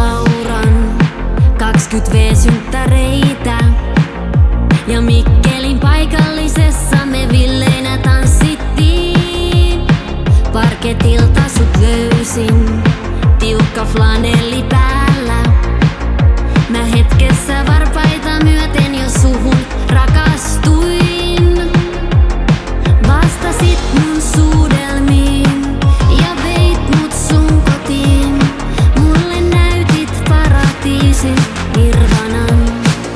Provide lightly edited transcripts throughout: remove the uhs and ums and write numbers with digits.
nauran. 20V-synttäreitä ja Mikkelin paikallisessa me villeinä tanssittiin. Parketilta sut löysin, tiukka flanelli päällä. Mä hetkessä varpaita myöten jo suhun rakastuin. Vastasit mun suudelmiin ja veit mut sun kotiin. Mulle näytit paratiisin nirvanan.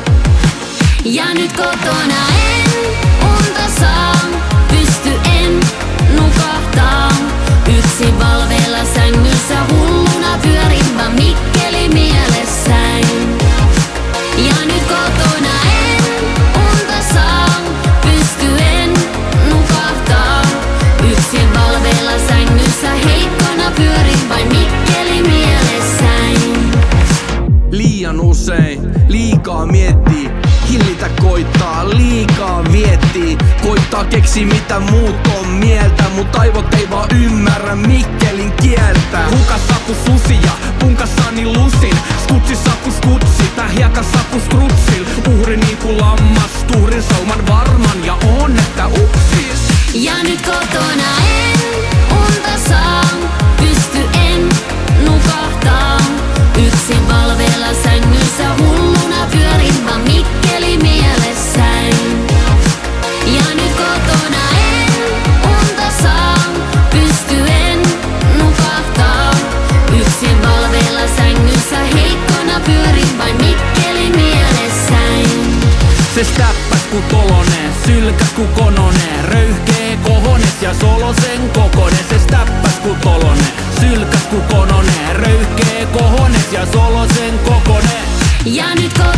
Ja nyt kotona en unta saa, pysty en nukahtaa. Yksin valveilla sängyssä hulluna pyörin vaan Mikkeli mielessäin. Ja nyt kotona en unta saa, pysty en nukahtaa. Yksin valveilla sängyssä heikkona pyörin vain Mikkeli mielessäin. Liian usein, liikaa miettii, hillitä koittaa, liikaa viettii. Koittaa keksi mitä muut on mieltä, mut aivot ei vaan ymmärrä Mikkelin kieltä. Hukassa ku susi ja punkassani lusin, skutsissa ku skutsi, tää hiekassa ku strutsil. Uhri niinku lammas, tuhrin sauman varman ja on että upsis. Ja nyt kotona en unta saa, pysty en nukahtaa. Yksin valveilla sängyssä hulluna pyörin vaan Mikkeli mielessäin. Ja nyt kotona en unta saa, pysty en nukahtaa. Yksin valveilla sängyssä heikkona pyörin vain Mikkeli mielessäin. Se stäppäs ku tolonen, sylkäs ku kononen, röyhkee kohones ja solosen kokonen. Se stäppäs ku tolonen, sylkäs ku kononen, röyhkee kohones ja solosen kokonen. Ja nyt